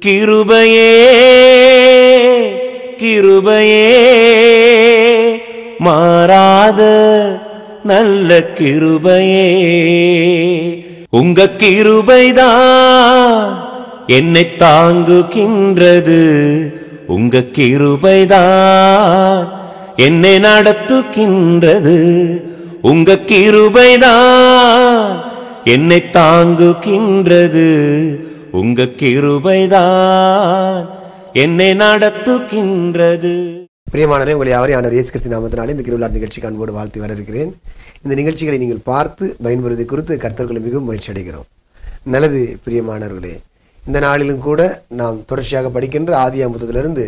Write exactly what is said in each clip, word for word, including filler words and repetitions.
கிருபையே கிருபையே மாறாத நல்ல கிருபையே, உங்க கிருபைதான் என்னை தாங்குகின்றது, உங்க கிருபைதான் என்னை நடத்துகின்றது, உங்க கிருபைதான் என்னை தாங்குகின்றது, உங்க கிருபைதான் என்னை நடத்துகின்றது. பிரியமானவரே, உங்களை யாவரையும் ஆண்டவர் இயேசு கிறிஸ்து நாமத்தினாலே இந்த கிருபையாளர் நிகழ்ச்சிக்கு அன்போடு வாழ்த்து வரவேற்கிறேன். இந்த நிகழ்ச்சிகளை நீங்கள் பார்த்து பயன்பெறுவதை குறித்து கர்த்தர்களை மிகவும் முயற்சி அடைகிறோம். நல்லது பிரியமானவர்களே, இந்த நாளிலும் கூட நாம் தொடர்ச்சியாக படிக்கின்ற ஆதியாகமத்திலிருந்து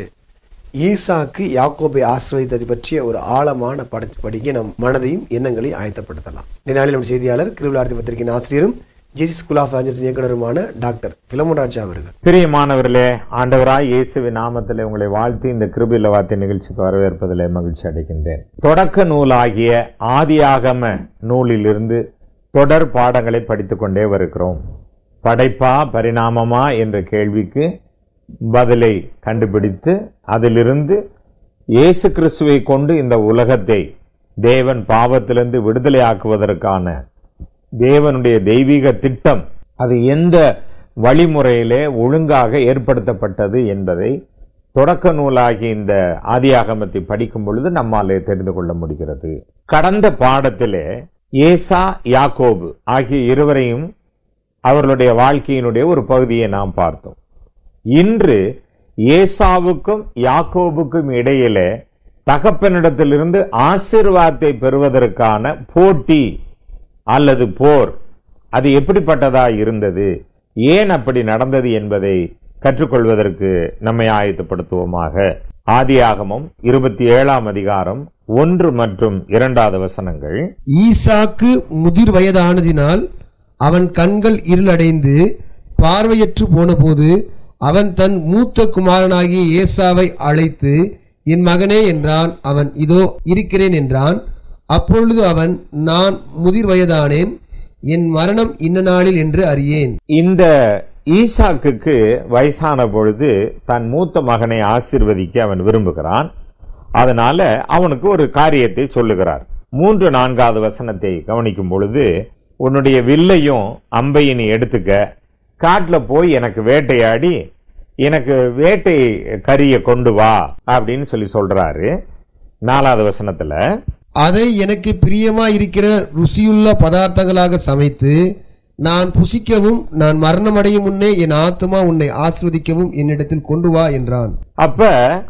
ஈசாக்கு யாக்கோபை ஆசீர்வதித்தது பற்றிய ஒரு ஆழமான படத்தை படிக்க நம் மனதையும் எண்ணங்களையும் ஆயத்தப்படுத்தலாம். இந்த நாளில் நம் செய்தியாளர் கிருபையாளர் பத்திரிகையின் ஆசிரியரும் ஜேசி ஸ்கூல் ஆஃப் ஆஞ்சல்ஸ் இயக்குனருமான டாக்டர் பிலமோன் ராஜா அவர்கள். பிரியமானவர்களே, ஆண்டவராய் இயேசுவின் நாமத்திலே உங்களை வாழ்த்தி இந்த கிருபையுள்ள வார்த்தை நிகழ்ச்சிக்கு வரவேற்பதிலே மகிழ்ச்சி அடைகின்றேன். தொடக்க நூலாகிய ஆதியாகம நூலிலிருந்து தொடர் பாடங்களை படித்துக் கொண்டே வருகிறோம். படைப்பா பரிணாமமா என்ற கேள்விக்கு பதிலை கண்டுபிடித்து அதிலிருந்து இயேசு கிறிஸ்துவை கொண்டு இந்த உலகத்தை தேவன் பாவத்திலிருந்து விடுதலை ஆக்குவதற்கான தேவனுடைய தெய்வீக திட்டம் அது எந்த வழிமுறையிலே ஒழுங்காக ஏற்படுத்தப்பட்டது என்பதை தொடக்க நூலாகி இந்த ஆதியாகமத்தை படிக்கும் பொழுது நம்மாலே தெரிந்து கொள்ள முடிகிறது. கடந்த பாடத்திலே ஏசா யாக்கோபு ஆகிய இருவரையும் அவர்களுடைய வாழ்க்கையினுடைய ஒரு பகுதியை நாம் பார்த்தோம். இன்று ஏசாவுக்கும் யாக்கோபுக்கும் இடையிலே தகப்பனிடத்திலிருந்து ஆசீர்வாதத்தை பெறுவதற்கான போட்டி அல்லது போர் அது எப்படிப்பட்டதா இருந்தது, ஏன் அப்படி நடந்தது என்பதை கற்றுக்கொள்வதற்கு நம்மை ஆயத்தப்படுத்துவோமாக. ஆதியாகமம் இருபத்தி ஏழாம் அதிகாரம் ஒன்று மற்றும் இரண்டாவது வசனங்கள். ஈசாக்கு முதிர் வயதானதினால் அவன் கண்கள் இருளடைந்து பார்வையற்று போன போது அவன் தன் மூத்த குமாரனாகிய ஏசாவை அழைத்து, என் மகனே என்றான். அவன், இதோ இருக்கிறேன் என்றான். அப்பொழுது அவன், நான் முதிர் வயதானேன், என் மரணம் இன்ன நாளில் என்று அறியேன். இந்த ஈசாக்குக்கு வயசான பொழுது தன் மூத்த மகனை ஆசீர்வதிக்க அவன் விரும்புகிறான். அதனால அவனுக்கு ஒரு காரியத்தை சொல்லுகிறார். மூன்று நான்காவது வசனத்தை கவனிக்கும் பொழுது, உன்னுடைய வில்லையும் அம்பையும் நீ எடுத்துக்க, காட்டில் போய் எனக்கு வேட்டையாடி எனக்கு வேட்டை கறியை கொண்டு வா அப்படின்னு சொல்லி சொல்றாரு. நாலாவது வசனத்துல, அதை எனக்கு பிரியமாயிருக்கிற ருசியுள்ள பதார்த்தங்களாக சமைத்து நான் புசிக்கவும் நான் மரணமடையும் முன்னே என் ஆத்துமா உன்னை ஆஸ்வதிக்கவும் என்னிடத்தில் கொண்டு வா என்றான். அப்ப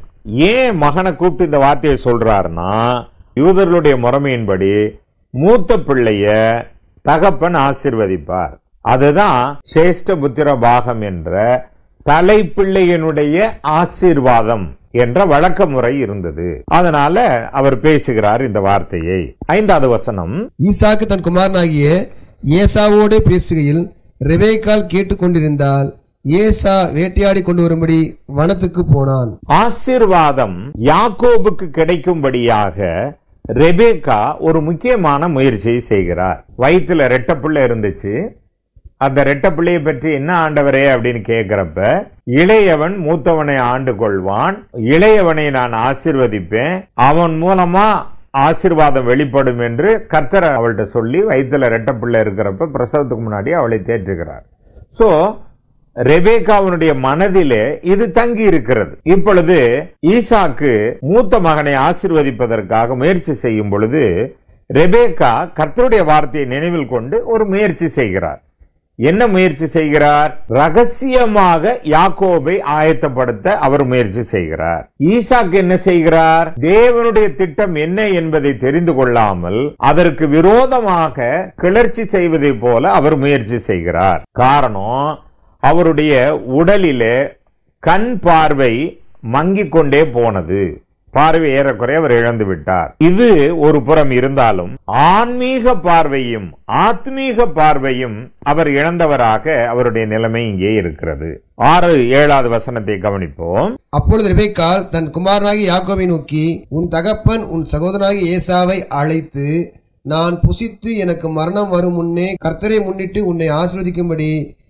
ஏன் மகனை கூப்பிட்டு இந்த வார்த்தையை சொல்றாருன்னா, யூதர்களுடைய முறைமையின்படி மூத்த பிள்ளைய தகப்பன் ஆசீர்வதிப்பார். அதுதான் சேஷ்ட புத்திர பாகம் என்ற தலைப்பிள்ளையினுடைய ஆசீர்வாதம் என்ற வழக்க முறை இருந்தது. அதனால அவர் பேசுகிறார் இந்த வார்த்தையை. ஐந்தாவது வசனம். ஈசாக்கு தன் குமாரனாகிய ஏசாவோடு பேசுகையில் ரெபேக்காள் கேட்டுக்கொண்டிருந்தால் ஏசா வேட்டையாடி கொண்டு வரும்படி வனத்துக்கு போனான். ஆசீர்வாதம் யாக்கோபுக்கு கிடைக்கும்படியாக ரெபேக்கா ஒரு முக்கியமான முயற்சியை செய்கிறார். வயிற்றுல ரெட்ட பிள்ளை இருந்துச்சு. அந்த ரெட்ட பிள்ளையை பற்றி என்ன ஆண்டவரே அப்படின்னு கேட்கிறப்ப, இளையவன் மூத்தவனை ஆண்டு கொள்வான், இளையவனை நான் ஆசீர்வதிப்பேன், அவன் மூலமா ஆசீர்வாதம் வெளிப்படும் என்று கர்த்தர் அவள்கிட்ட சொல்லி வயிற்றுல ரெட்ட பிள்ளை இருக்கிறப்ப பிரசவத்துக்கு முன்னாடி அவளை தேற்றுகிறார். சோ ரெபேக்காவுடைய மனதிலே இது தங்கி இருக்கிறது. இப்பொழுது ஈசாக்கு மூத்த மகனை ஆசீர்வதிப்பதற்காக முயற்சி செய்யும் பொழுது ரெபேக்கா கர்த்தருடைய வார்த்தையை நினைவில் கொண்டு ஒரு முயற்சி செய்கிறார். என்ன முயற்சி செய்கிறார்? ரகசியமாக யாக்கோபை ஆயத்தப்படுத்த அவர் முயற்சி செய்கிறார். ஈசாக்கு என்ன செய்கிறார்? தேவனுடைய திட்டம் என்ன என்பதை தெரிந்து கொள்ளாமல் அதற்கு விரோதமாக கிளர்ச்சி செய்வதை போல அவர் முயற்சி செய்கிறார். காரணம், அவருடைய உடலிலே கண் பார்வை மங்கிக் கொண்டே போனது. பார்வை ஏறக்குறைய அவர் இழந்து விட்டார். இது ஒரு புறம் இருந்தாலும் ஆன்மீக பார்வையும் ஆத்மீக பார்வையும் அவர் இழந்தவராக அவருடைய நிலைமை இங்கே இருக்கிறது. ஆறு ஏழாவது வசனத்தை கவனிப்போம். அப்பொழுது ரெபேக்காள் தன் குமாரனாகிய யாக்கோபை நோக்கி, உன் தகப்பன் உன் சகோதரனாகிய ஏசாவை அழைத்து, நான் புசித்து எனக்கு மரணம் வரும் முன்னே கர்த்தரை முன்னிட்டு உன்னை ஆசீர்வதிக்கும்படி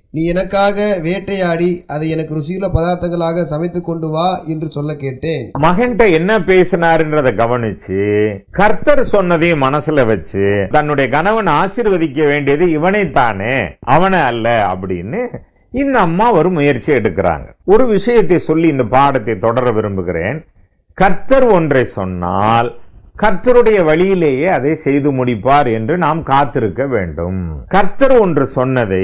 நீ எனக்காக வேட்டையாடி அதை எனக்கு ருசியுள்ள பதார்த்தங்களாக சமைத்து கொண்டு வா என்று சொல்ல கேட்டேன். மகன்கிட்ட என்ன பேசினாருன்றத கவனிச்சு கர்த்தர் சொன்னதையும் மனசுல வச்சு தன்னுடைய கணவன் ஆசீர்வதிக்க வேண்டியது இவனை தானே, அவனை அல்ல அப்படின்னு இந்த அம்மா ஒரு முயற்சி எடுக்கிறாங்க. ஒரு விஷயத்தை சொல்லி இந்த பாடத்தை தொடர விரும்புகிறேன். கர்த்தர் ஒன்றை சொன்னால் கர்த்தருடைய வழியிலேயே அதை செய்து முடிப்பார் என்று நாம் காத்திருக்க வேண்டும். கர்த்தர் ஒன்று சொன்னதை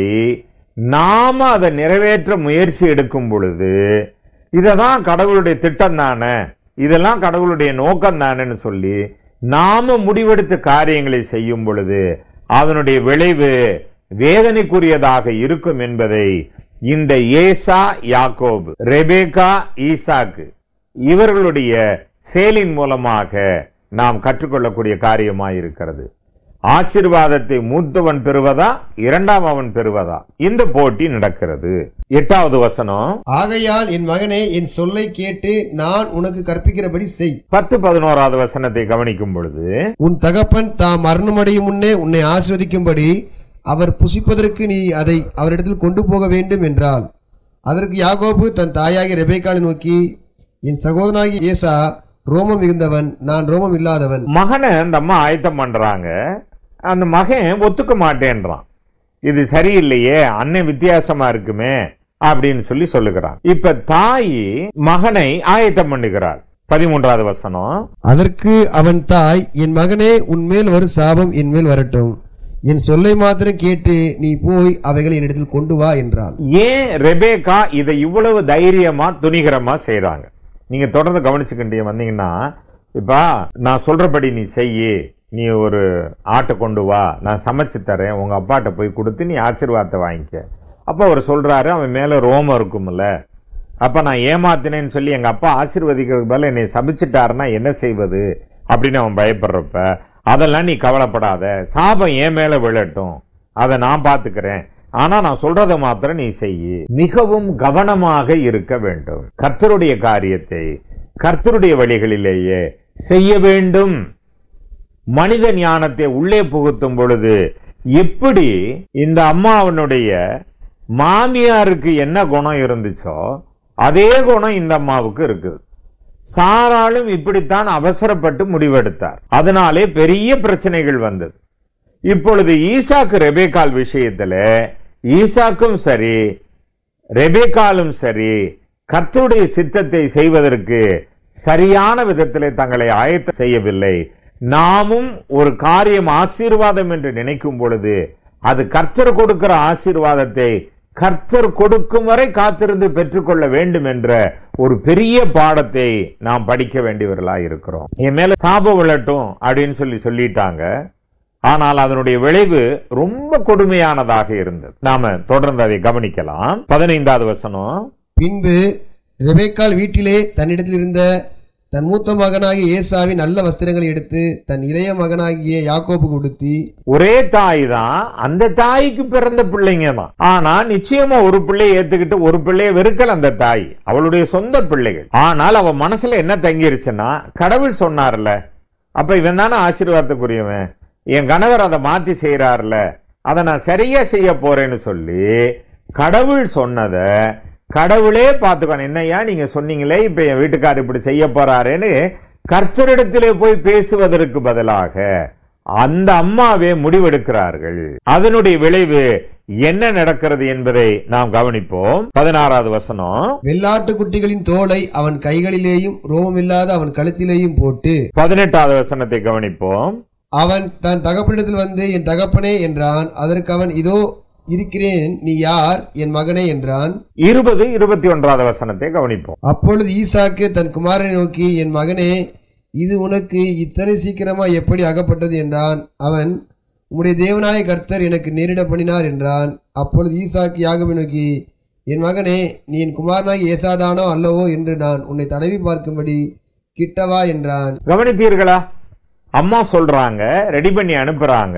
நாம அதை நிறைவேற்ற முயற்சி எடுக்கும் பொழுது இததான் கடவுளுடைய திட்டம் தானே, இதெல்லாம் கடவுளுடைய நோக்கம் தானேன்னு சொல்லி நாம முடிவெடுத்த காரியங்களை செய்யும் பொழுது அதனுடைய விளைவு வேதனைக்குரியதாக இருக்கும் என்பதை இந்த ஏசா, யாக்கோபு, ரெபேக்கா, ஈசாக்கு இவர்களுடைய செயலின் மூலமாக நாம் கற்றுக்கொள்ளக்கூடிய காரியமாய் இருக்கிறது. ஆசீர்வாதத்தை மூத்தவன் பெறுவதா இரண்டாம் அவன் பெறுவதா இந்த போட்டி நடக்கிறது. எட்டாவது வசனம், ஆகையால் என் மகனே என் சொல்லை கேட்டு நான் உனக்கு கற்பிக்கிறபடி செய். பத்து பதினோராவது வசனத்தை கவனிக்கும் பொழுது, உன் தகப்பன் தாம் மரணமடையும் முன்னே உன்னை ஆசீர்வதிக்கும்படி அவர் புசிப்பதற்கு நீ அதை அவரிடத்தில் கொண்டு போக வேண்டும் என்றால், அதற்கு யாக்கோபு தன் தாயாகி ரெபேக்காளை நோக்கி, என் சகோதரனாகி ஏசா ரோமம் மிகுந்தவன், நான் ரோமம் இல்லாதவன். மகனை அந்த அம்மா ஆயத்தம் பண்றாங்க. அந்த மகன் ஒத்துக்க மாட்டேன்றான். இது சரியில்லையே, அண்ணன் வித்தியாசமா இருக்குமே அப்படின்னு சொல்லி சொல்லுகிறான். இப்ப தாய் மகனை ஆயத்தம் பண்ணுகிறாள். பதிமூன்றாவது வசனம், அதற்கு அவன் தாய், என் மகனே உன்மேல் ஒரு சாபம் என் மேல் வரட்டும், என் சொல்லை மாத்திரம் கேட்டு நீ போய் அவைகளை என்னிடத்தில் கொண்டு வா என்றாள். ஏன் ரெபேக்கா இதை இவ்வளவு தைரியமா துணிகரமா செய்யறாங்க? நீங்க தொடர்ந்து கவனிச்சுக்கிட்டே வந்தீங்கன்னா, இப்ப நான் சொல்றபடி நீ செய்யி, நீ ஒரு ஆட்டை கொண்டு வா, நான் சமைச்சு தரேன், உங்க அப்பாட்ட போய் கொடுத்து நீ ஆசீர்வாதத்தை வாங்கிக்க. அப்ப அவர் சொல்றாரு, அவன் மேல ரோமம் இருக்கும்ல, அப்ப நான் ஏமாத்தினேன்னு சொல்லி எங்க அப்பா ஆசீர்வதிக்கிறதுக்கு பதிலா என்னை சபிச்சுட்டாருன்னா என்ன செய்வது அப்படின்னு அவன் பயப்படுறப்ப, அதெல்லாம் நீ கவலைப்படாத, சாபம் என் மேல விழட்டும், அதை நான் பாத்துக்கிறேன், ஆனா நான் சொல்றதை மாத்திரம் நீ செய்யி. மிகவும் கவனமாக இருக்க வேண்டும். கர்த்தருடைய காரியத்தை கர்த்தருடைய வழிகளிலேயே செய்ய வேண்டும். மனித ஞானத்தை உள்ளே புகுத்தும் பொழுது எப்படி இந்த அம்மாவனுடைய மாமியாருக்கு என்ன குணம் இருந்துச்சோ அதே குணம் இந்த அம்மாவுக்கு இருக்குது. சாராளும் இப்படித்தான் அவசரப்பட்டு முடிவெடுத்தார். அதனாலே பெரிய பிரச்சனைகள் வந்தது. இப்பொழுது ஈசாக்கு ரெபேக்கால் விஷயத்துல ஈசாக்கும் சரி ரெபேக்காலும் சரி கர்த்தருடைய சித்தத்தை செய்வதற்கு சரியான விதத்திலே தங்களை ஆயத்தம் செய்யவில்லை. நாமும் ஒரு காரியம் ஆசீர்வாதம் என்று நினைக்கும் பொழுது அது கர்த்தர் கொடுக்கிற ஆசீர்வாதத்தை கர்த்தர் கொடுக்கும் வரை காத்திருந்து பெற்றுக்கொள்ள வேண்டும் என்ற ஒரு பெரிய பாடத்தை நாம் படிக்க வேண்டியவர்களா இருக்கிறோம். என் மேல சாபம் விழட்டும் அப்படின்னு சொல்லி சொல்லிட்டாங்க. ஆனால் அதனுடைய விளைவு ரொம்ப கொடுமையானதாக இருந்தது. நாம தொடர்ந்து அதை கவனிக்கலாம். பதினைந்தாவது வசனம், பின்பு ரெபேக்காள் வீட்டிலே தன்னிடத்தில் இருந்த தன் மூத்த மகனாகிய ஏசாவின் நல்ல வஸ்திரங்களை எடுத்து தன் இளைய மகனாகிய யாக்கோபு கொடுத்தி. ஒரே தாய் தான், அந்த தாய்க்கு பிறந்த பிள்ளைங்க தான். ஆனா நிச்சயமா ஒரு பிள்ளையை ஏத்துக்கிட்டு ஒரு பிள்ளைய வெறுக்கல அந்த தாய், அவளுடைய சொந்த பிள்ளைகள். ஆனால் அவ மனசுல என்ன தங்கிருச்சுன்னா, கடவுள் சொன்னார்ல, அப்ப இவன் தானே ஆசீர்வாதத்துக்குரியவன், என் கணவர் அதை மாத்தி செய்யறாருல, அதை நான் சரியா செய்ய போறேன்னு சொல்லி கடவுள் சொன்னத கடவுளே பார்த்துக்கணும். என்னையா நீங்க சொன்னீங்களே, இப்ப என் வீட்டுக்காரர் இப்படி செய்ய போறாருன்னு கர்த்தரிடத்திலே போய் பேசுவதற்கு பதிலாக அந்த அம்மாவே முடிவெடுக்கிறார்கள். அதனுடைய விளைவு என்ன நடக்கிறது என்பதை நாம் கவனிப்போம். பதினாறாவது வசனம், வெள்ளாட்டு குட்டிகளின் தோலை அவன் கைகளிலேயும் ரோமமில்லாத அவன் கழுத்திலேயும் போட்டு. பதினெட்டாவது வசனத்தை கவனிப்போம். அவன் தன் தகப்பனிடத்தில் வந்து என் தகப்பனே என்றான். அதற்கு அவன், இதோ இருக்கிறேன், நீ யார் என் மகனே என்றான். இருபது இருபத்தி ஒன்றாவது வசனத்தை கவனிப்போம். அப்பொழுது ஈசாக்கு தன் குமாரனை நோக்கி, என் மகனே, இது உனக்கு இத்தனை சீக்கிரமா எப்படி அகப்பட்டது என்றான். அவன், உம்முடைய தேவனாய கர்த்தர் எனக்கு நேரிட பண்ணினார் என்றான். அப்பொழுது ஈசாக்கு யாக்கோபை நோக்கி, என் மகனே, நீ என் குமாரனாகி ஏசாதானோ அல்லவோ என்று நான் உன்னை தடவி பார்க்கும்படி கிட்டவா என்றான். கவனித்தீர்களா? அம்மா சொல்றாங்க, ரெடி பண்ணி அனுப்புறாங்க.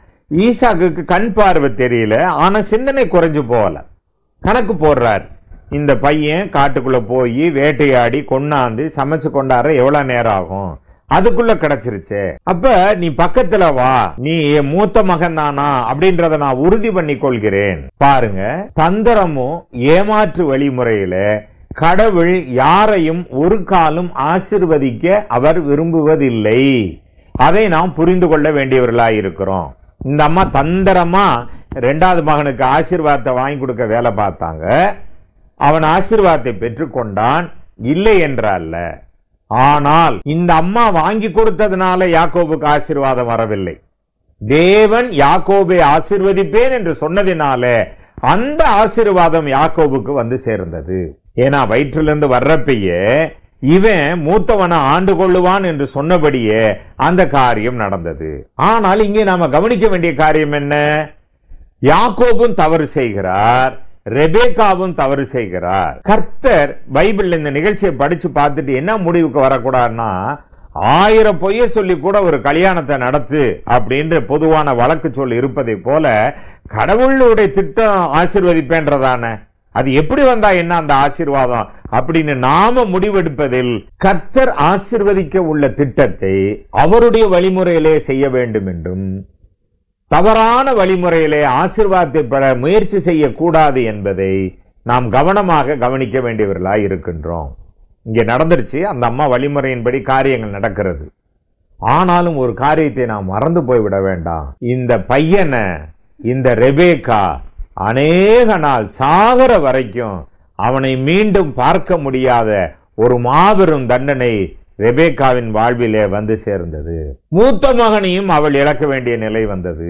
ஈசாக்கு கண் பார்வை தெரியல, ஆனா சிந்தனை குறைஞ்சு போகல. கணக்கு போடுறார், இந்த பையன் காட்டுக்குள்ள போய் வேட்டையாடி கொண்டாந்து சமைச்சு கொண்டாடுற எவ்வளவு நேரம் ஆகும், அதுக்குள்ள கிடைச்சிருச்சு. அப்ப நீ பக்கத்துல வா, நீ என் மூத்த மகன் தானா அப்படின்றத நான் உறுதி பண்ணி கொள்கிறேன். பாருங்க, தந்திரமும் ஏமாற்று வழிமுறையில கடவுள் யாரையும் ஒரு காலம் ஆசீர்வதிக்க அவர் விரும்புவதில்லை. அதை நாம் புரிந்து கொள்ள வேண்டியவர்களாய் இருக்கிறோம். இந்த அம்மா தந்திரமா ரெண்டாவது மகனுக்கு ஆசீர்வாதத்தை வாங்கி கொடுக்க வேலை பார்த்தாங்க. அவன் ஆசீர்வாதத்தை பெற்றுக்கொண்டான், இல்லை என்றால். ஆனால் இந்த அம்மா வாங்கி கொடுத்ததுனால யாக்கோபுக்கு ஆசீர்வாதம் வரவில்லை. தேவன் யாக்கோபை ஆசீர்வதிப்பேன் என்று சொன்னதினால அந்த ஆசீர்வாதம் யாக்கோபுக்கு வந்து சேர்ந்தது. ஏன்னா வயிற்றிலிருந்து வர்றப்பையே இவன் மூத்தவனை ஆண்டு கொள்ளுவான் என்று சொன்னபடியே அந்த காரியம் நடந்தது. ஆனால் இங்கே நாம கவனிக்க வேண்டிய காரியம் என்ன? யாக்கோபும் தவறு செய்கிறார், ரெபேக்காவும் தவறு செய்கிறார். கர்த்தர் பைபிள் இந்த நிகழ்ச்சியை படிச்சு பார்த்துட்டு என்ன முடிவுக்கு வரக்கூடாதுன்னா, ஆயிரம் பொய்ய சொல்லி கூட ஒரு கல்யாணத்தை நடத்து அப்படின்ற பொதுவான வழக்கு சொல் இருப்பதை போல கடவுளுடைய திட்டம் ஆசீர்வதிப்பேன்றதான அது எப்படி வந்தா என்ன அந்த ஆசீர்வாதம் அப்படின்னு நாம முடிவெடுப்பதில் கர்த்தர் ஆசீர்வதிக்க உள்ள திட்டத்தை அவருடைய வழிமுறையிலே செய்ய வேண்டும் என்றும், தவறான வழிமுறையிலே ஆசீர்வாதத்தை பெற முயற்சி செய்யக்கூடாது என்பதை நாம் கவனமாக கவனிக்க வேண்டியவர்களாய் இருக்கின்றோம். இங்கே நடந்துருச்சு, அந்த அம்மா வழிமுறையின்படி காரியங்கள் நடக்கிறது. ஆனாலும் ஒரு காரியத்தை நாம் மறந்து போய்விட வேண்டாம். இந்த பையனை, இந்த ரெபேக்கா அநேக நாள் சாகர வரைக்கும் அவனை மீண்டும் பார்க்க முடியாத ஒரு மாபெரும் தண்டனை ரெபேக்காவின் வாழ்விலே வந்து சேர்ந்தது. மூத்த மகனையும் அவள் இழக்க வேண்டிய நிலை வந்தது.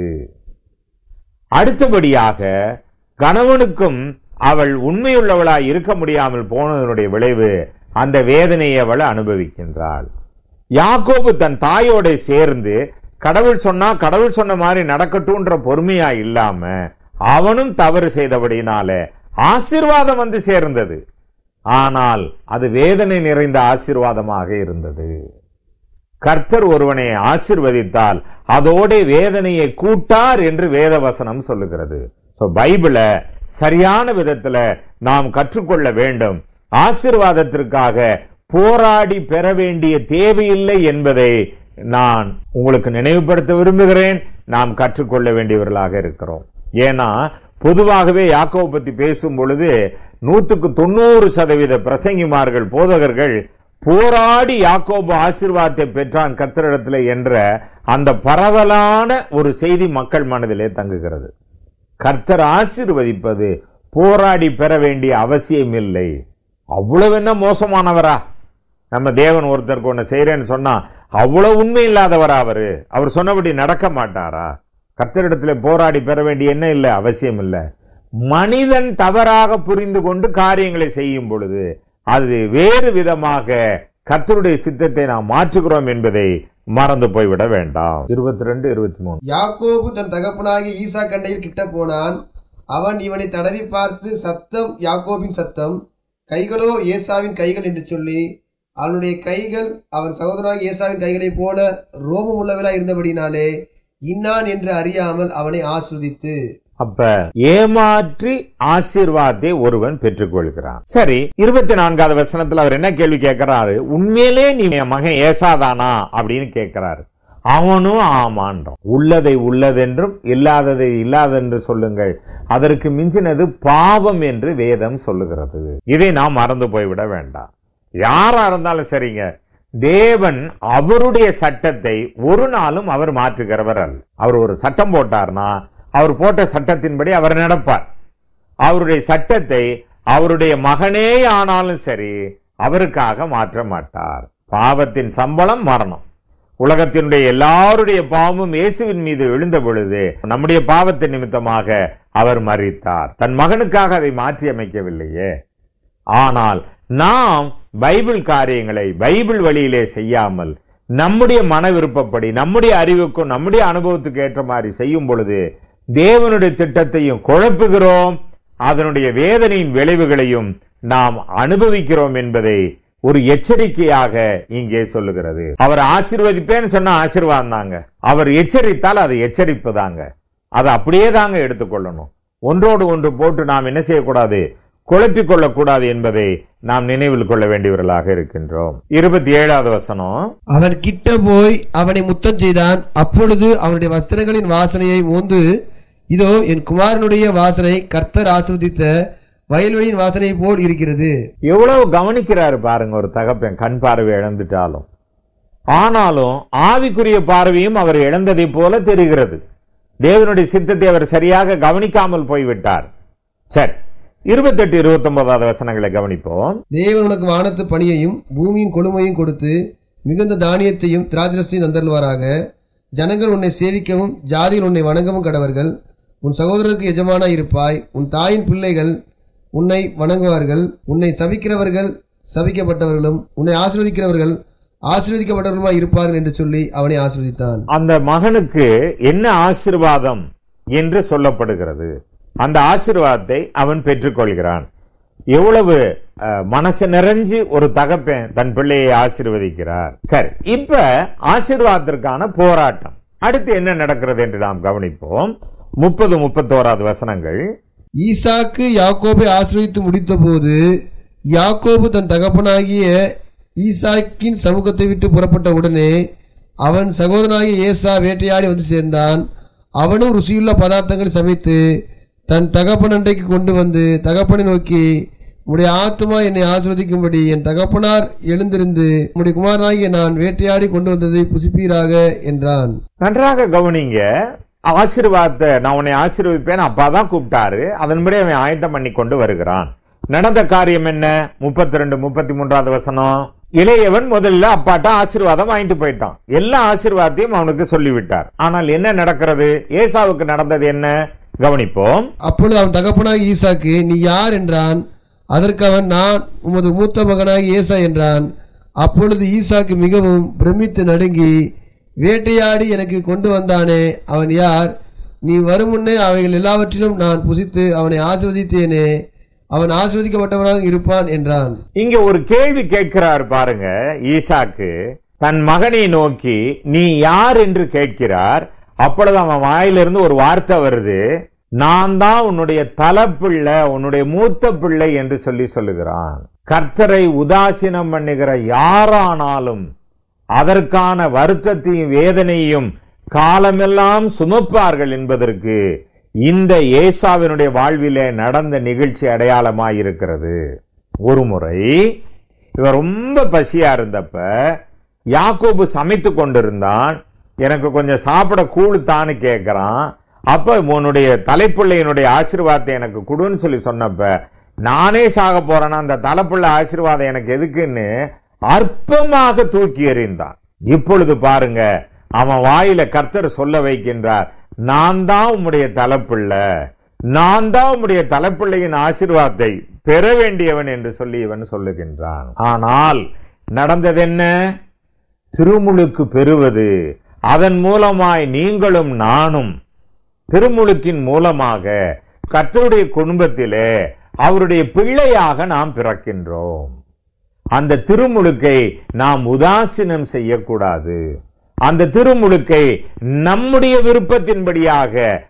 அடுத்தபடியாக கணவனுக்கும் அவள் உண்மையுள்ளவளாய் இருக்க முடியாமல் போனதனுடைய விளைவு, அந்த வேதனையை அவள் அனுபவிக்கின்றாள். யாக்கோபு தன் தாயோட சேர்ந்து கடவுள் சொன்னா கடவுள் சொன்ன மாதிரி நடக்கட்டும்ன்ற பொறுமையா இல்லாம அவனும் தவறு செய்தபடினால ஆசீர்வாதம் வந்து சேர்ந்தது. ஆனால் அது வேதனை நிறைந்த ஆசீர்வாதமாக இருந்தது. கர்த்தர் ஒருவனை ஆசீர்வதித்தால் அதோட வேதனையை கூட்டார் என்று வேதவசனம் சொல்லுகிறது. பைபிளை சரியான விதத்துல நாம் கற்றுக்கொள்ள வேண்டும். ஆசீர்வாதத்திற்காக போராடி பெற வேண்டிய தேவையில்லை என்பதை நான் உங்களுக்கு நினைவுபடுத்த விரும்புகிறேன். நாம் கற்றுக்கொள்ள வேண்டியவர்களாக இருக்கிறோம். ஏன்னா பொதுவாகவே யாக்கோபு பத்தி பேசும் பொழுது நூற்றுக்கு தொண்ணூறு சதவீத பிரசங்கிமார்கள், போதகர்கள் போராடி யாக்கோபு ஆசீர்வாதத்தை பெற்றான் கர்த்தரிடத்தில் என்ற அந்த பரவலான ஒரு செய்தி மக்கள் மனதிலே தங்குகிறது. கர்த்தர் ஆசீர்வதிப்பது போராடி பெற வேண்டிய அவசியம் இல்லை. அவ்வளவு என்ன மோசமானவரா? நம்ம தேவன் ஒருத்தருக்கு ஒன்று செய்யறேன்னு சொன்னா அவ்வளவு உண்மை இல்லாதவரா? அவரு அவர் சொன்னபடி நடக்க மாட்டாரா? கர்த்தரிடத்தில் போராடி பெற வேண்டிய என்ன இல்லை, அவசியம் இல்லை. மனிதன் தவறாக புரிந்து கொண்டு காரியங்களை செய்யும் பொழுது அது வேறு விதமாக கர்த்தருடைய சித்தத்தை நாம் மாற்றுகிறோம் என்பதை மறந்து போய்விட வேண்டாம். இருபத்தி ரெண்டு இருபத்தி மூணு யாக்கோபு தன் தகப்பனாகிய ஈசா கண்டையில் கிட்ட போனான். அவன் இவனை தடவி பார்த்து, சத்தம் யாக்கோபின் சத்தம், கைகளோ ஏசாவின் கைகள் என்று சொல்லி, அவனுடைய கைகள் அவன் சகோதரனாகிய ஏசாவின் கைகளைப் போல ரோமம் உள்ளவளா இருந்தபடினாலே இன்னான் என்று அறியாமல் அவனை ஆஸ்வதித்து. அப்ப ஏமாற்றி ஆசீர்வாதத்தை ஒருவன் பெற்றுக்கொள்கிறான். சரி, இருபத்தி நான்காவது வசனத்துல அவர் என்ன கேள்வி கேட்கிறாரு? உண்மையிலே நீ என் மகன் ஏசாதானா அப்படின்னு கேட்கிறாரு. அவனும் ஆமான்றான். உள்ளதை உள்ளதென்றும் இல்லாததை இல்லாதென்று சொல்லுங்கள், அதற்கு மிஞ்சினது பாவம் என்று வேதம் சொல்லுகிறது. இதை நாம் மறந்து போய்விட வேண்டாம். யாரா இருந்தாலும் சரிங்க, தேவன் அவருடைய சட்டத்தை ஒரு நாளும் அவர் மாற்றுகிறவர் அல்ல. அவர் ஒரு சட்டம் போட்டார்னா அவர் போட்ட சட்டத்தின்படி அவர் நடப்பார். அவருடைய சட்டத்தை அவருடைய மகனே ஆனாலும் சரி அவருக்காக மாற்ற மாட்டார். பாவத்தின் சம்பளம் மரணம். உலகத்தினுடைய எல்லாருடைய பாவமும் இயேசுவின் மீது எழுந்த பொழுது நம்முடைய பாவத்தின் நிமித்தமாக அவர் மரித்தார். தன் மகனுக்காக அதை மாற்றி அமைக்கவில்லையே. ஆனால் நாம் பைபிள் காரியங்களை பைபிள் வழியிலே செய்யாமல் நம்முடைய மன விருப்பப்படி நம்முடைய அறிவுக்கும் நம்முடைய அனுபவத்துக்கு ஏற்ற மாதிரி செய்யும் பொழுது தேவனுடைய திட்டத்தையும் குழப்புகிறோம், அதனுடைய வேதனையின் விளைவுகளையும் நாம் அனுபவிக்கிறோம் என்பதை ஒரு எச்சரிக்கையாக இங்கே சொல்லுகிறது. அவர் ஆசீர்வதிப்பேன்னு சொன்னா ஆசீர்வாதம் தாங்க, அவர் எச்சரித்தால் அது எச்சரிப்பு தாங்க. அதை அப்படியே தாங்க எடுத்துக்கொள்ளணும். ஒன்றோடு ஒன்று போட்டு நாம் என்ன செய்யக்கூடாது, குழப்பிக் கொள்ளக்கூடாது என்பதை நாம் நினைவில் கொள்ள வேண்டியவர்களாக இருக்கின்றோம். இருபத்தி ஏழாவது வசனம். அவன் கிட்ட போய் அவனை முத்தம் செய்தான். அப்பொழுது அவனுடைய வஸ்திரங்களின் வாசனையை மோந்து, இதோ என் குமாரனுடைய வாசனை கர்த்தர் ஆசீர்வதித்த வயல்வெளியின் வாசனை போல் இருக்கிறது. எவ்வளவு கவனிக்கிறாரு பாருங்க ஒரு தகப்பன். கண் பார்வை இழந்துட்டாலும் ஆனாலும் ஆவிக்குரிய பார்வையும் அவர் இழந்ததை போல தெரிகிறது. தேவனுடைய சித்தத்தை அவர் சரியாக கவனிக்காமல் போய்விட்டார். சரி, இருபத்தி எட்டு இருபத்தி ஒன்பதாவது வசனங்களை கவனிப்போம். தேவன் உனக்கு வானத்து பணியையும் பூமியின் கொழுமையும் கொடுத்து மிகுந்த தானியத்தையும் திராட்சரசத்தையும் தந்தருள்வாராக. ஜனங்கள் உன்னை சேவிக்கவும் ஜாதிகள் உன்னை வணங்கவும் கடவர்கள். உன் சகோதரருக்கு எஜமானா இருப்பாய். உன் தாயின் பிள்ளைகள் உன்னை வணங்குவார்கள். உன்னை சபிக்கிறவர்கள் சபிக்கப்பட்டவர்களும் உன்னை ஆசீர்வதிக்கிறவர்கள் ஆசீர்வதிக்கப்பட்டவர்களுமாய் இருப்பார்கள் என்று சொல்லி அவனை ஆசீர்வதித்தான். அந்த மகனுக்கு என்ன ஆசீர்வாதம் என்று சொல்லப்படுகிறது? அந்த ஆசீர்வாதத்தை அவன் பெற்றுக்கொள்கிறான். எவ்வளவு மனசு நிறைஞ்சு ஒரு தகப்பன் தன் பிள்ளையை ஆசீர்வதிக்கிறார். சரி, இப்ப ஆசீர்வாதத்திற்கான போராட்டம் அடுத்து என்ன நடக்கிறது என்று நாம் கவனிப்போம். முப்பது முப்பத்தோராவது வசனங்கள். ஈசாக்கு யாக்கோபை ஆசீர்வதித்து முடித்த போது யாக்கோபு தன் தகப்பனாகிய ஈசாக்கின் சமூகத்தை விட்டு புறப்பட்ட உடனே அவன் சகோதரனாகிய ஏசா வேட்டையாடி வந்து சேர்ந்தான். அவனும் ருசியுள்ள பதார்த்தங்களை சமைத்து தன் தகப்பன் அண்டைக்கு கொண்டு வந்து தகப்பனை நோக்கி, உம்முடைய ஆத்துமா என்னை ஆசீர்வதிக்கும்படி என் தகப்பனார் எழுந்திருந்து உம்முடைய குமாரனாகிய நான் வேட்டையாடி கொண்டு வந்ததை புசிப்பீராக என்றான். நன்றாக கவனிங்க. ஆசீர்வாதத்தை நான் உன்னை ஆசீர்வதிப்பேன் அப்பா தான் கூப்பிட்டாரு. அதன்படி அவன் ஆயத்தம் பண்ணி கொண்டு வருகிறான். நடந்த காரியம் என்ன? முப்பத்தி ரெண்டு முப்பத்தி மூன்றாவது வசனம். இளையவன் முதல்ல அப்பாட்ட ஆசீர்வாதம் வாங்கிட்டு போயிட்டான். எல்லா ஆசீர்வாதத்தையும் அவனுக்கு சொல்லிவிட்டார். ஆனால் என்ன நடக்கிறது? ஏசாவுக்கு நடந்தது என்ன? கவனிப்போம். அப்பொழுது அவன் தகப்பனாகி ஈசாக்கு, நீ யார் என்றான். அதற்கு அவன், நான் உமது மூத்த மகனாகி ஏசா என்றான். அப்பொழுது ஈசாக்கு மிகவும் பிரமித்து நடுங்கி, வேட்டையாடி எனக்கு கொண்டு வந்தானே அவன் யார்? நீ வரும் முன்னே அவைகள் எல்லாவற்றிலும் நான் புசித்து அவனை ஆசீர்வதித்தேனே, அவன் ஆசீர்வதிக்கப்பட்டவனாக இருப்பான் என்றான். இங்க ஒரு கேள்வி கேட்கிறார் பாருங்க. ஈசாக்கு தன் மகனை நோக்கி நீ யார் என்று கேட்கிறார். அப்பொழுது அவன் வாயிலிருந்து ஒரு வார்த்தை வருது, நான் தான் உன்னுடைய தலைப்பிள்ளை, உன்னுடைய மூத்த பிள்ளை என்று சொல்லி சொல்லுகிறான். கர்த்தரை உதாசீனம் பண்ணுகிற யாரானாலும் அதற்கான வருத்தத்தையும் வேதனையும் காலமெல்லாம் சுமப்பார்கள் என்பதற்கு இந்த ஏசாவினுடைய வாழ்விலே நடந்த நிகழ்ச்சி அடையாளமாய் இருக்கிறது. ஒரு முறை இவர் ரொம்ப பசியா இருந்தப்ப யாக்கோபு சமைத்து கொண்டிருந்தான். எனக்கு கொஞ்சம் சாப்பிட கூழுத்தான்னு கேட்கிறான். அப்ப உன்னுடைய தலைப்பிள்ளையினுடைய ஆசீர்வாதத்தை எனக்கு கொடுன்னு சொல்லி சொன்னப்ப, நானே சாக போறேன்னா அந்த தலைப்பிள்ளை ஆசீர்வாதம் எனக்கு எதுக்குன்னு அற்பமாக தூக்கி எறிந்தான். இப்பொழுது பாருங்க, அவன் வாயில கர்த்தர் சொல்ல வைக்கின்றார், நான் தான் உம்முடைய தலைப்பிள்ளை, நான் தான் உம்முடைய தலைப்பிள்ளையின் ஆசீர்வாதத்தை பெற வேண்டியவன் என்று சொல்லி இவன் சொல்லுகின்றான். ஆனால் நடந்தது என்ன? திருமுழுக்கு பெறுவது, அதன் மூலமாய் நீங்களும் நானும் திருமுழுக்கின் மூலமாக கர்த்தருடைய குடும்பத்திலே அவருடைய பிள்ளையாக நாம் பிறக்கின்றோம். அந்த திருமுழுக்கை நாம் உதாசீனம் செய்யக்கூடாது. அந்த திருமுழுக்கை நம்முடைய விருப்பத்தின்படியாக,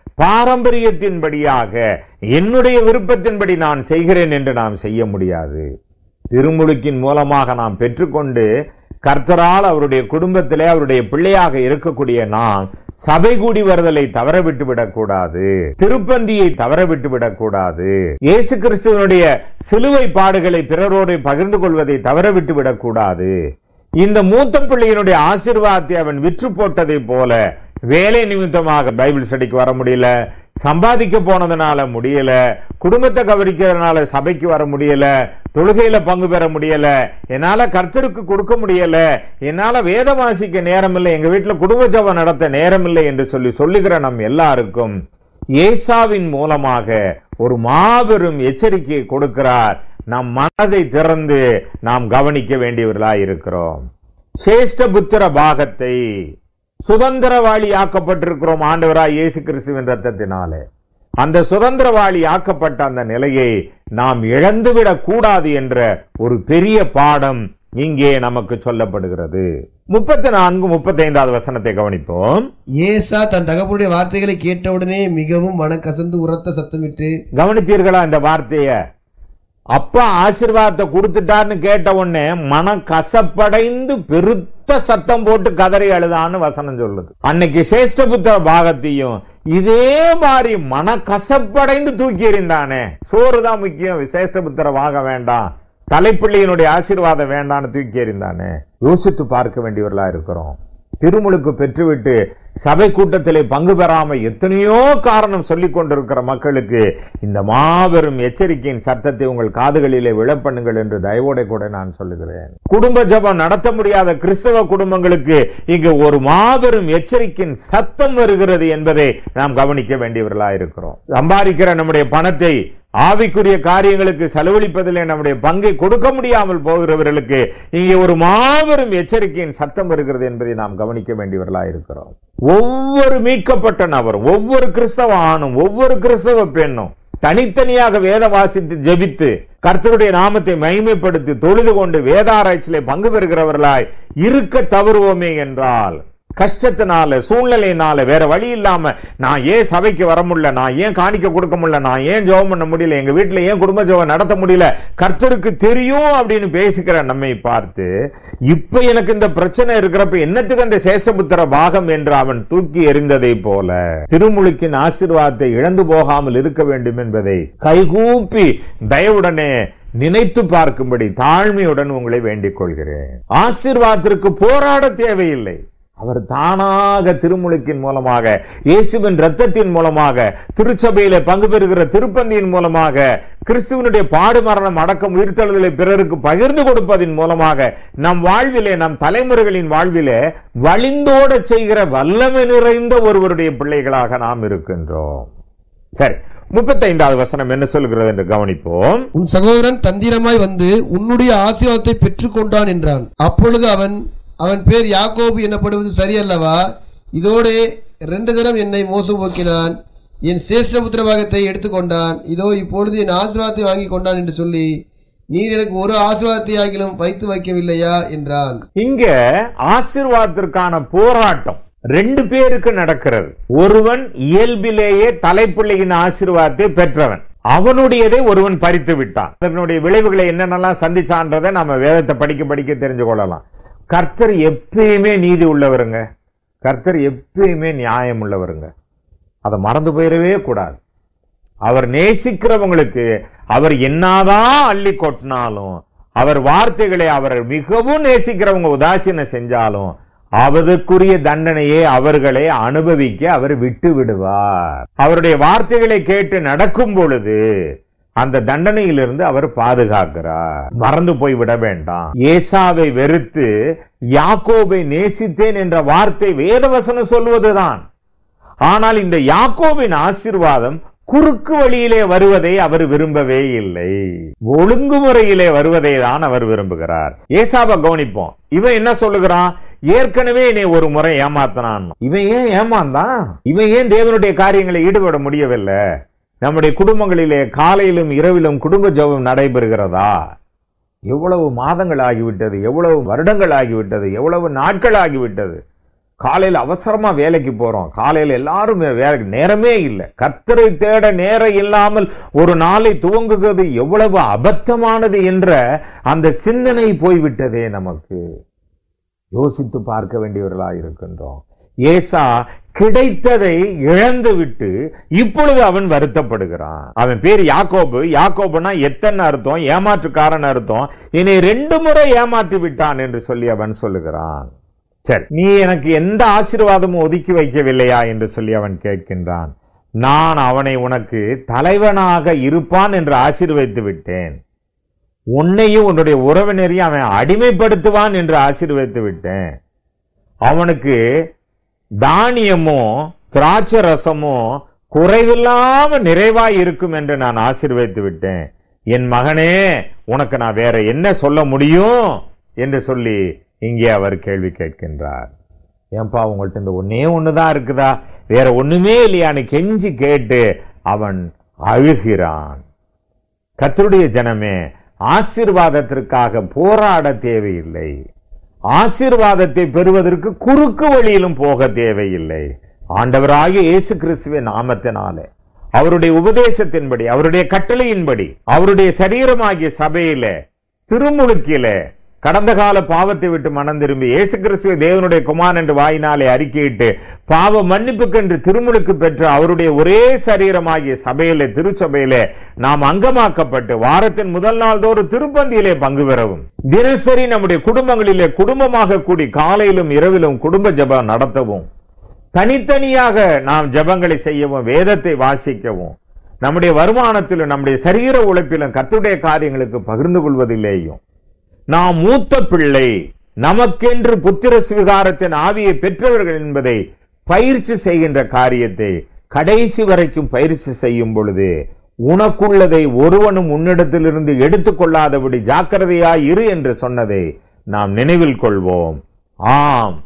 பாரம்பரியத்தின்படியாக, என்னுடைய விருப்பத்தின்படி நான் செய்கிறேன் என்று நாம் செய்ய முடியாது. திருமுழுக்கின் மூலமாக நாம் பெற்றுக்கொண்டு கர்த்தரால் அவருடைய குடும்பத்திலே அவருடைய பிள்ளையாக இருக்கக்கூடிய நாம் சபை கூடி வருதலை தவற விட்டு விடக்கூடாது. திருப்பந்தியை தவற விட்டு விடக்கூடாது. இயேசு கிறிஸ்துவனுடைய சிலுவை பாடுகளை பிறரோடு பகிர்ந்து கொள்வதை தவற விட்டு விடக்கூடாது. இந்த மூத்த பிள்ளையினுடைய ஆசீர்வாதத்தை அவன் விற்று போட்டதை போல வேலை நிமித்தமாக பைபிள் ஸ்டடிக்கு வர முடியல, சம்பாதிக்க போனதுனால முடியல, குடும்பத்தை கவனிக்கிறதுனால சபைக்கு வர முடியல, தொழுகையில பங்கு பெற முடியல, என்னால கர்த்தருக்கு கொடுக்க முடியல, என்னால வேத வாசிக்க நேரம் இல்லை, எங்க வீட்டுல குடும்ப ஜெப நடத்த நேரம் இல்லை என்று சொல்லி சொல்லுகிற நம் எல்லாருக்கும் ஏசாவின் மூலமாக ஒரு மாபெரும் எச்சரிக்கையை கொடுக்கிறார். நம் மனதை திறந்து நாம் கவனிக்க வேண்டியவர்களாய் இருக்கிறோம். சேஷ்ட புத்திர பாகத்தை சுதந்திரவாளி ஆக்கப்பட்டிருக்கிறோம் ஆண்டவராய் இயேசு கிறிஸ்துவின் ரத்தத்தினாலே. அந்த சுதந்திரவாளி ஆக்கப்பட்ட அந்த நிலையை நாம் இழந்துவிடக் கூடாது என்ற ஒரு பெரிய பாடம் இங்கே நமக்கு சொல்லப்படுகிறது. முப்பத்தி நான்கு முப்பத்தி ஐந்தாவது வசனத்தை கவனிப்போம். ஏசா தன் தகப்பனுடைய வார்த்தைகளை கேட்டவுடனே மிகவும் மனக்கசந்து உரத்த சத்தமிட்டு. கவனித்தீர்களா இந்த வார்த்தைய? அப்பா ஆசீர்வாதத்தை கொடுத்துட்டார்னு கேட்ட உடனே மன கசப்படைந்து பெருத்த சத்தம் போட்டு கதறி அழுதான்னு வசனம் சொல்லுது. அன்னைக்கு சேஷ்டபுத்திர பாகத்தையும் இதே மாதிரி மன கசப்படைந்து தூக்கி எறிந்தானே. சோறுதான் முக்கியம், சேஷ்டபுத்திர பாகம் வேண்டாம், தலைப்பிள்ளையினுடைய ஆசீர்வாதம் வேண்டான்னு தூக்கி எறிந்தானே. யோசித்து பார்க்க வேண்டியவர்களா இருக்கிறோம். திருமுழுக்கு பெற்றுவிட்டு சபை கூட்டத்திலே பங்கு பெறாம எத்தனையோ காரணம் சொல்லிக் கொண்டிருக்கிற மக்களுக்கு இந்த மாபெரும் எச்சரிக்கையின் சத்தத்தை உங்கள் காதுகளிலே விழப்பண்ணுங்கள் என்று தயவோட கூட நான் சொல்லுகிறேன். குடும்ப ஜெபம் நடத்த முடியாத கிறிஸ்தவ குடும்பங்களுக்கு இங்கு ஒரு மாபெரும் எச்சரிக்கையின் சத்தம் வருகிறது என்பதை நாம் கவனிக்க வேண்டியவர்களா இருக்கிறோம். சம்பாதிக்கிற நம்முடைய பணத்தை ஆவிக்குரிய காரியங்களுக்கு செலவழிப்பதிலே நம்முடைய பங்கை கொடுக்க முடியாமல் போகிறவர்களுக்கு இங்கே ஒரு மாபெரும் எச்சரிக்கையின் சத்தம் வருகிறது என்பதை நாம் கவனிக்க வேண்டியவர்களாக இருக்கிறோம். ஒவ்வொரு மீட்கப்பட்ட நபரும், ஒவ்வொரு கிறிஸ்தவ ஆணும், ஒவ்வொரு கிறிஸ்தவ பெண்ணும் தனித்தனியாக வேதம் வாசித்து ஜெபித்து கர்த்தருடைய நாமத்தை மகிமைப்படுத்தி தொழுது கொண்டு வேதாராய்ச்சியிலே பங்கு பெறுகிறவர்களாய் இருக்க தவறுவோமே என்றால், கஷ்டத்தினால சூழ்நிலையினால வேற வழி இல்லாம நான் ஏன் சபைக்கு வர முடியல, நான் ஏன் காணிக்க கொடுக்க முடியல, நான் ஏன் ஜெபம் பண்ண முடியல, எங்க வீட்டுல ஏன் குடும்ப ஜெபம் நடத்த முடியல, கர்த்தருக்கு தெரியும் அப்படின்னு பேசிக்கிற நம்மை பார்த்து இப்ப எனக்கு இந்த பிரச்சனை இருக்கிறப்ப என்னத்துக்கு அந்த சேஷ்டபுத்திர பாகம் என்று அவன் தூக்கி எறிந்ததை போல திருமுழுக்கின் ஆசீர்வாதத்தை இழந்து போகாமல் இருக்க வேண்டும் என்பதை கைகூப்பி தயவுடனே நினைத்து பார்க்கும்படி தாழ்மையுடன் உங்களை வேண்டிக் கொள்கிறேன். ஆசீர்வாதத்திற்கு போராட தேவையில்லை. அவர் தானாக திருமுழுக்கின் மூலமாக, இயேசுவின் இரத்தத்தின் மூலமாக, திருச்சபையில பங்கு பெறுகிற திருப்பந்தியின் மூலமாக, கிறிஸ்துவனுடைய பாடு மரணம் அடக்கம் உயிர்த்தெழுதலை பிறருக்கு பகிர்ந்து கொடுப்பதின் மூலமாக நம் வாழ்விலே, நம் தலைமுறைகளின் வாழ்விலே வழிந்தோட செய்கிற வல்லமை நிறைந்த ஒருவருடைய பிள்ளைகளாக நாம் இருக்கின்றோம். சரி, முப்பத்தைந்தாவது வசனம் என்ன சொல்கிறது என்று கவனிப்போம். உன் சகோதரன் தந்திரமாய் வந்து உன்னுடைய ஆசீர்வாதத்தை பெற்றுக் கொண்டான் என்றான். அப்பொழுது அவன் அவன் பேர் யாக்கோபு எனப்படுவது சரியல்லவா? இதோடு ரெண்டு தினம் என்னை மோசம் போக்கினான், என் சேஷ்டபுத்திர பாகத்தை எடுத்துக்கொண்டான், இதோ இப்பொழுது என் ஆசீர்வாதத்தை வாங்கி கொண்டான் என்று சொல்லி நீர் எனக்கு ஒரு ஆசீர்வாதத்தை ஆகிலும் வைத்து வைக்கவில்லையா என்றான். இங்க ஆசீர்வாதத்திற்கான போராட்டம் ரெண்டு பேருக்கு நடக்கிறது. ஒருவன் இயல்பிலேயே தலைப்பிள்ளையின் ஆசீர்வாதத்தை பெற்றவன், அவனுடையதை ஒருவன் பறித்து விட்டான். அதனுடைய விளைவுகளை என்னென்னலாம் சந்திச்சான்றதை நம்ம வேதத்தை படிக்க படிக்க தெரிஞ்சு கொள்ளலாம். கர்த்தர் எப்பயுமே நீதி உள்ளவருங்க, கர்த்தர் எப்பயுமே நியாயம் உள்ளவருங்க, அதை மறந்து போயிடவே கூடாது. அவர் நேசிக்கிறவங்களுக்கு அவர் என்னதான் அள்ளி கொட்டினாலும், அவர் வார்த்தைகளை அவர் மிகவும் நேசிக்கிறவங்க உதாசீனம் செஞ்சாலும் அவருக்குரிய தண்டனையை அவர்களை அனுபவிக்க அவர் விட்டு விடுவார். அவருடைய வார்த்தைகளை கேட்டு நடக்கும் பொழுது அந்த தண்டனையிலிருந்து அவர் பாதுகாக்கிறார். மறந்து போய் விட வேண்டாம். ஏசாவை வெறுத்து யாக்கோபை நேசித்தேன் என்ற வார்த்தை வேதவசனம் சொல்வதுதான். ஆனால் இந்த யாக்கோபின் ஆசீர்வாதம் குறுக்கு வழியிலே வருவதை அவர் விரும்பவே இல்லை, ஒழுங்குமுறையிலே வருவதை தான் அவர் விரும்புகிறார். ஏசாவை கவனிப்போம். இவன் என்ன சொல்லுகிறான்? ஏற்கனவே என்னை ஒரு முறை ஏமாத்தினான். இவன் ஏன் ஏமாந்தான்? இவன் ஏன் தேவனுடைய காரியங்களை ஈடுபட முடியவில்லை? நம்முடைய குடும்பங்களிலே காலையிலும் இரவிலும் குடும்ப ஜெபம் நடைபெறுகிறதா? எவ்வளவு மாதங்கள் ஆகிவிட்டது, எவ்வளவு வருடங்கள் ஆகிவிட்டது, எவ்வளவு நாட்கள் ஆகிவிட்டது. காலையில் அவசரமா வேலைக்கு போறோம், காலையில் எல்லாரும் வேலைக்கு நேரமே இல்லை. கர்த்தரை தேட நேரம் இல்லாமல் ஒரு நாளை துவங்குகிறது எவ்வளவு அபத்தமானது என்ற அந்த சிந்தனை போய்விட்டதே. நமக்கு யோசித்து பார்க்க வேண்டியவர்களாக இருக்கின்றோம். ஏசா கிடைத்ததை இழந்து விட்டு இப்பொழுது அவன் வருத்தப்படுகிறான். அவன் பேர் யாக்கோபு. யாக்கோபுனா எத்தனை அர்த்தம்? ஏமாற்றுக்காரன் அர்த்தம். என்னை ரெண்டு முறை ஏமாற்றி விட்டான் என்று சொல்லி அவன் சொல்லுகிறான். சரி, நீ எனக்கு எந்த ஆசீர்வாதமும் ஒதுக்கி வைக்கவில்லையா என்று சொல்லி அவன் கேட்கின்றான். நான் அவனை உனக்கு தலைவனாக இருப்பான் என்று ஆசீர்வதித்து விட்டேன், உன்னையும் உன்னுடைய உறவினரையும் அவன் அடிமைப்படுத்துவான் என்று ஆசீர்வதித்து விட்டேன், அவனுக்கு தானியமோ திராட்சை ரசமோ குறைவில்லாம நிறைவாய் இருக்கும் என்று நான் ஆசீர்வதித்து விட்டேன். என் மகனே, உனக்கு நான் வேற என்ன சொல்ல முடியும் என்று சொல்லி இங்கே அவர் கேள்வி கேட்கின்றார். ஏன்பா உங்கள்ட்ட இந்த ஒன்னே ஒண்ணுதான் இருக்குதா, வேற ஒண்ணுமே இல்லையான்னு கெஞ்சி கேட்டு அவன் அழுகிறான். கர்த்தருடைய ஜனமே, ஆசீர்வாதத்திற்காக போராட தேவையில்லை. ஆசீர்வாதத்தை பெறுவதற்கு குறுக்கு வழியிலும் போக தேவையில்லை. ஆண்டவராகிய இயேசு கிறிஸ்துவின் நாமத்தினாலே அவருடைய உபதேசத்தின்படி, அவருடைய கட்டளையின்படி, அவருடைய சரீரமாகிய சபையில திருமுழுக்கில கடந்த கால பாவத்தை விட்டு மனம் திரும்பி இயேசு கிறிஸ்துவை தேவனுடைய குமாரன் என்று வாயினாலே அறிக்கையிட்டு பாவ மன்னிப்புக்கென்று திருமுழுக்கு பெற்று அவருடைய ஒரே சரீரமாகிய சபையிலே, திருச்சபையிலே நாம் அங்கமாக்கப்பட்டு வாரத்தின் முதல் நாள் தோறும் திருப்பந்தியிலே பங்கு பெறவும், தினசரி நம்முடைய குடும்பங்களிலே குடும்பமாக கூடி காலையிலும் இரவிலும் குடும்ப ஜெபம் நடத்தவும், தனித்தனியாக நாம் ஜெபங்களை செய்யவும், வேதத்தை வாசிக்கவும், நம்முடைய வருமானத்திலும் நம்முடைய சரீர உழைப்பிலும் கர்த்தருடைய காரியங்களுக்கு பகிர்ந்து கொள்வதில்லையும், நாம் மூத்த பிள்ளை, நமக்கென்று புத்திர சுவிகாரத்தின் ஆவியை பெற்றவர்கள் என்பதை பயிற்சி செய்கின்ற காரியத்தை கடைசி வரைக்கும் பயிற்சி செய்யும் பொழுது உனக்குள்ளதை ஒருவனும் உன்னிடத்திலிருந்து எடுத்துக் கொள்ளாதபடி ஜாக்கிரதையாய் இரு என்று சொன்னதை நாம் நினைவில் கொள்வோம். ஆம்,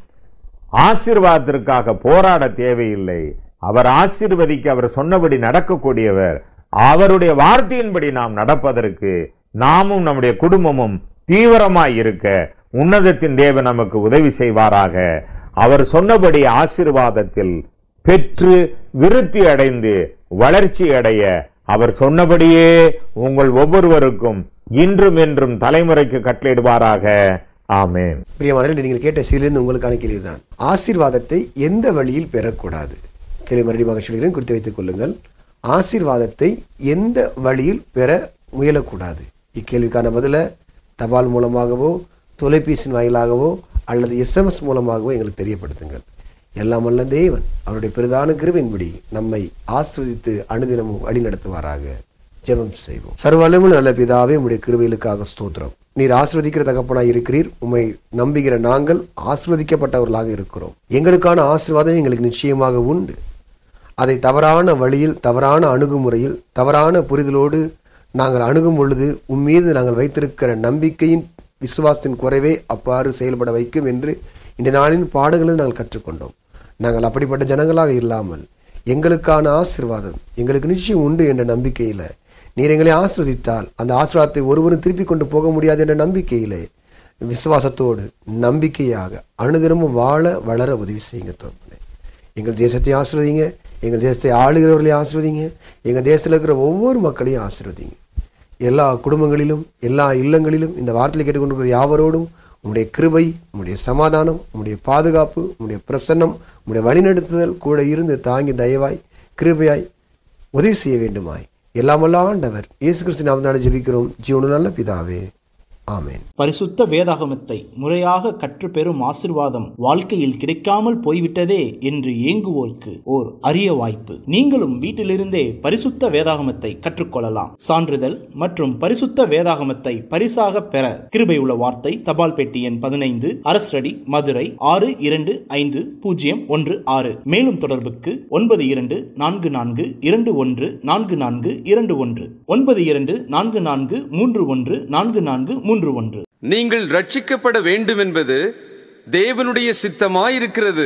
ஆசீர்வாதத்திற்காக போராட தேவையில்லை. அவர் ஆசீர்வதிக்க அவர் சொன்னபடி நடக்கக்கூடியவர். அவருடைய வார்த்தையின்படி நாம் நடப்பதற்கு நாமும் நம்முடைய குடும்பமும் தீவிரமாய் இருக்க உன்னதத்தின் தேவன் நமக்கு உதவி செய்வாராக. அவர் சொன்னபடி ஆசீர்வாதத்தில் பெற்று விருத்தி அடைந்து வளர்ச்சி அடைய அவர் சொன்னபடியே உங்கள் ஒவ்வொருவருக்கும் இன்றும் என்றும் தலைமுறைக்கு கட்டளையிடுவாராக. ஆமென். பிரியமானவர்களே, நீங்கள் கேட்ட செய்தியிலிருந்து உங்களுக்கான கேள்விதான், ஆசீர்வாதத்தை எந்த வழியில் பெறக்கூடாது? கேள்வி மறுபடியும் சொல்கிறேன், குறித்து வைத்துக் கொள்ளுங்கள். ஆசீர்வாதத்தை எந்த வழியில் பெற முயலக்கூடாது? இக்கேள்விக்கான பதில தபால் மூலமாகவோ தொலைபேசியின் வாயிலாகவோ அல்லது எஸ்எம்எஸ் மூலமாகவோ எங்களுக்கு தெரியப்படுத்துங்கள். எல்லாம் வல்ல தேவன் அவருடைய பிரதான கிருபையின்படி நம்மை ஆசீர்வதித்து அனுதினமும் வழி நடத்துவாராக. ஜெபம் செய்வோம். சர்வவல்லமையுள்ள நல்ல பிதாவே, உம்முடைய கிருபைகளுக்காக ஸ்தோத்திரம். நீர் ஆசீர்வதிக்கிற தகப்பனாய் இருக்கிறீர். உம்மை நம்புகிற நாங்கள் ஆசீர்வதிக்கப்பட்டவர்களாக இருக்கிறோம். எங்களுக்கான ஆசீர்வாதம் எங்களுக்கு நிச்சயமாக உண்டு. அதை தவறான வழியில், தவறான அணுகுமுறையில், தவறான புரிதலோடு நாங்கள் அணுகும் பொழுது உம்மீது நாங்கள் வைத்திருக்கிற நம்பிக்கையின் விசுவாசத்தின் குறைவே அவ்வாறு செயல்பட வைக்கும் என்று இந்த நாளின் பாடங்களில் நாங்கள் கற்றுக்கொண்டோம். நாங்கள் அப்படிப்பட்ட ஜனங்களாக இல்லாமல் எங்களுக்கான ஆசீர்வாதம் எங்களுக்கு நிச்சயம் உண்டு என்ற நம்பிக்கையில் நீர் எங்களை ஆசீர்வதித்தால் அந்த ஆசீர்வாதத்தை ஒருவரும் திருப்பி கொண்டு போக முடியாது என்ற நம்பிக்கையிலே விசுவாசத்தோடு நம்பிக்கையாக அனுதினமும் வாழ வளர உதவி செய்யுங்க தோப்பனே. எங்கள் தேசத்தை ஆசீர்வதிங்க, எங்கள் தேசத்தை ஆளுகிறவர்களையும் ஆசீர்வதிங்க, எங்கள் தேசத்தில் இருக்கிற ஒவ்வொரு மக்களையும் ஆசீர்வதிங்க. எல்லா குடும்பங்களிலும் எல்லா இல்லங்களிலும் இந்த வார்த்தையை கேட்டுக்கொண்டிருக்கிற யாவரோடும் உம்முடைய கிருபை, உம்முடைய சமாதானம், உம்முடைய பாதுகாப்பு, உம்முடைய பிரசன்னம், உம்முடைய வழிநடத்துதல் கூட இருந்து தாங்கி தயவாய் கிருபையாய் உதவி செய்ய வேண்டுமாய் எல்லாமல்ல ஆண்டவர் இயேசு கிறிஸ்து நாமத்தினாலே ஜெபிக்கிறோம் ஜீவனுள்ள நல்ல பிதாவே, ஆமென். பரிசுத்த வேதாகமத்தை முறையாக கற்றுப்பெறும் ஆசீர்வாதம் வாழ்க்கையில் கிடைக்காமல் போய்விட்டதே என்று ஏங்குவோருக்கு ஓர் அரிய வாய்ப்பு. நீங்களும் வீட்டிலிருந்தே பரிசுத்த வேதாகமத்தை கற்றுக்கொள்ளலாம். சான்றிதழ் மற்றும் பரிசுத்த வேதாகமத்தை பரிசாக பெற கிருபை உள்ள வார்த்தை, தபால் பெட்டி எண் பதினைந்து, அரசடி, மதுரை ஆறு இரண்டு ஐந்து பூஜ்ஜியம் ஒன்று ஆறு. மேலும் தொடர்புக்கு ஒன்பது இரண்டு நான்கு நான்கு இரண்டு ஒன்று நான்கு நான்கு இரண்டு ஒன்று, ஒன்பது இரண்டு நான்கு நான்கு மூன்று ஒன்று நான்கு நான்கு மூன்று ஒன்று. நீங்கள் ரட்சிக்கப்பட வேண்டும் என்பது தேவனுடைய சித்தமாயிருக்கிறது.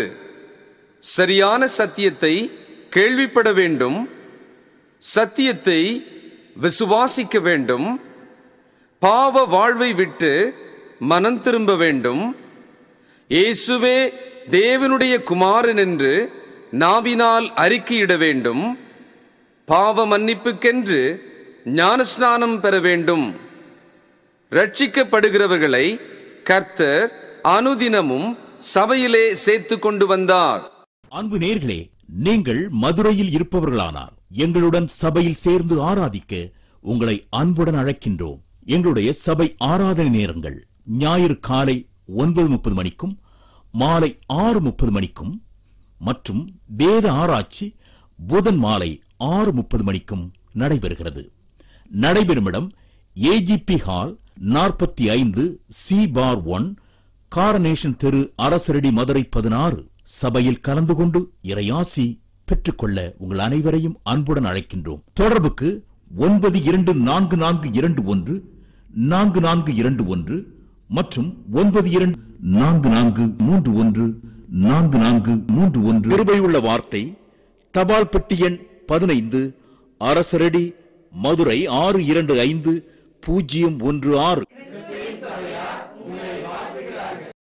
சரியான சத்தியத்தை கேள்விப்பட வேண்டும், சத்தியத்தை விசுவாசிக்க வேண்டும், பாவ வாழ்வை விட்டு மனம் திரும்ப வேண்டும், இயேசுவே தேவனுடைய குமாரன் என்று நாவினால் அறிக்கையிட வேண்டும், பாவ மன்னிப்புக்கென்று ஞானஸ்நானம் பெற வேண்டும். ரட்சிக்கப்படுகிறவர்களை கர்த்தர் அனுதினமும் சபையிலே சேர்த்து கொண்டு வந்தார். அன்பு நேயர்களே, நீங்கள் மதுரையில் இருப்பவர்களானால் எங்களுடன் சபையில் சேர்ந்து ஆராதிக்க உங்களை அன்புடன் அழைக்கின்றோம். எங்களுடைய சபை ஆராதனை நேரங்கள் ஞாயிறு காலை ஒன்பது முப்பது மணிக்கும் மாலை ஆறு முப்பது மணிக்கும் மற்றும் வேத ஆராய்ச்சி புதன் மாலை ஆறு முப்பது மணிக்கும் நடைபெறுகிறது. நடைபெறும் இடம் ஏஜிபி ஹால் நாற்பத்தி ஐந்து சி பார் ஒன், காரனேஷன் தெரு, அரசரடி, மதுரை பதினாறு. சபையில் கலந்து கொண்டு இறையாசி பெற்றுக்கொள்ள உங்கள் அனைவரையும் அன்புடன் அழைக்கின்றோம். தொடர்புக்கு ஒன்பது இரண்டு நான்கு நான்கு இரண்டு ஒன்று நான்கு நான்கு இரண்டு ஒன்று மற்றும் ஒன்பது இரண்டு நான்கு நான்கு மூன்று ஒன்று நான்கு நான்கு மூன்று ஒன்று. கிருபையுள்ள வார்த்தை, தபால் பெட்டி எண் பதினைந்து, அரசரடி, மதுரை ஆறு இரண்டு ஐந்து பூஜ்ஜியம் ஒன்று ஆறு.